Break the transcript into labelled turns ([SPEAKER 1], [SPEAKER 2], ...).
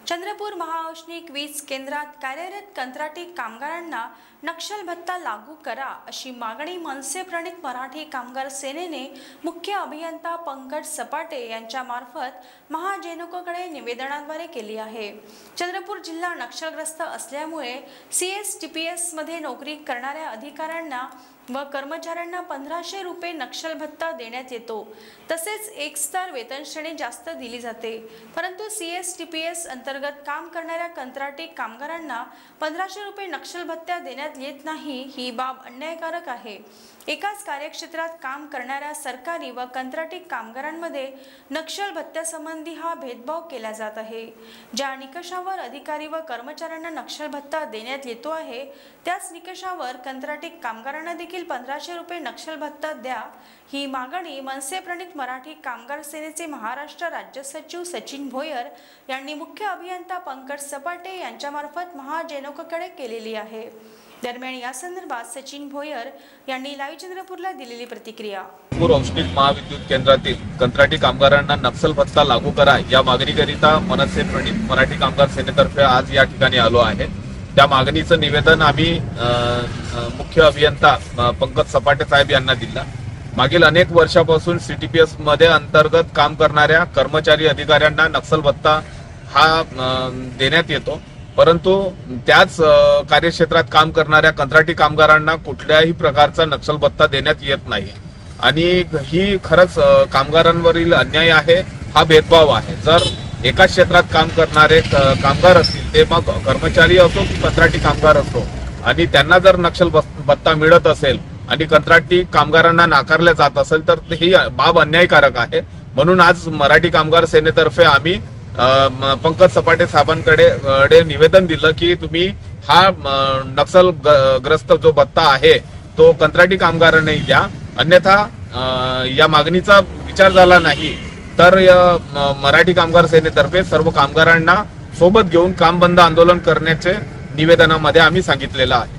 [SPEAKER 1] चंद्रपूर महाऔष्णिक वीज केंद्रात कार्यरत कंत्राटी कामगारांना नक्षल भत्ता लागू करा अशी मागणी मनसे प्रणित मराठी कामगार सेनेने मुख्य अभियंता पंकज सपाटे यांच्या मार्फत महाजेनुकोकडे निवेदनाद्वारे केली आहे। चंद्रपूर जिल्हा नक्षलग्रस्त असल्यामुळे CSTPS मध्ये नोकरी करणाऱ्या अधिकाऱ्यांना व कर्मचाऱ्यांना 1500 रुपये नक्षल भत्ता देण्यात येतो। तसेच एक स्तर वेतन श्रेणी जास्त दिली जाते, परंतु CSTPS अंतर्गत काम करणाऱ्या कंत्राटी कामगारांना 1500 रुपये नक्षल भत्ता देण्यात येत नाही। ही बाब अन्यायकारक आहे। एकाच कार्यक्षेत्रात काम करणाऱ्या सरकारी व कंत्राटी कामगारांमध्ये नक्षल भत्त्यासंबंधी हा भेदभाव केला जात आहे। ज्या निकषावर अधिकारी व कर्मचाऱ्यांना नक्षल भत्ता देण्यात येतो आहे, त्याच निकषावर कंत्राटी कामगारांना देखील 1500 रुपये नक्षल भत्ता द्या। ही मागणी मनसे प्रणित मराठी कामगार सेनेचे महाराष्ट्र राज्य सचिव सचिन भोयर यांनी मुख्य अभियंता पंकज सपाटे यांच्यामार्फत महाजेनोककडे केलेली आहे। दरम्यान या संदर्भात सचिन भोयर यांनी लाईव्ह चंद्रपूरला दिलेली प्रतिक्रिया।
[SPEAKER 2] चंद्रपूर औष्णिक महाविद्युत केंद्रातील कंत्राटी कामगारांना नक्षल भत्ता लागू करा या मागणीकरिता मनसे प्रणित मराठी कामगार सेनेतर्फे आज या ठिकाणी आलो आहे। त्या मागणीचं निवेदन आम्ही मुख्य अभियंता पंकज सपाटे साहेब यांना दिलं। मागील अनेक वर्षापासून CTPS मध्ये अंतर्गत काम करणाऱ्या कर्मचारी अधिकाऱ्यांना नक्षल भत्ता हा देण्यात येतो, परंतु त्याच कार्यक्षेत्रात काम करणाऱ्या कंत्राटी कामगारांना कुठल्याही प्रकारचा नक्षल भत्ता देण्यात येत नाही आणि ही खरंच कामगारांवरील अन्याय आहे। हा भेदभाव आहे। जर एकाच क्षेत्रात काम करणारे कामगार असतील, ते मग कर्मचारी असो की कंत्राटी कामगार असो, आणि त्यांना जर नक्षल भत्ता मिळत असेल आणि कंत्राटी कामगारांना नाकारले जात असेल तर ही बाब अन्यायकारक आहे। म्हणून आज मराठी कामगार सेनेतर्फे आम्ही पंकज सपाटे साहेबांकडे निवेदन दिलं की तुम्ही हा नक्षल ग्रस्त जो भत्ता आहे तो कंत्राटी कामगारांना द्या, अन्यथा या मागणीचा विचार झाला नाही तर मराठी कामगार सेनेतर्फे सर्व कामगारांना सोबत घेऊन काम बंद आंदोलन करण्याचे निवेदनामध्ये आम्ही सांगितलेलं आहे।